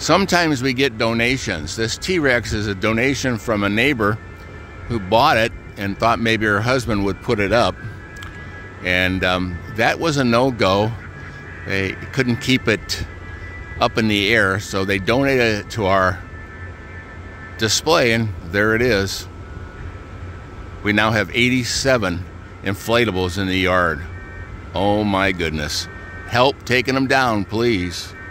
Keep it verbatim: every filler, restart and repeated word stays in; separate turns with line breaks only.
Sometimes we get donations. This T-Rex is a donation from a neighbor who bought it and thought maybe her husband would put it up. And um, that was a no-go. They couldn't keep it up in the air, so they donated it to our display, and there it is. We now have eighty-seven inflatables in the yard. Oh my goodness. Help taking them down, please.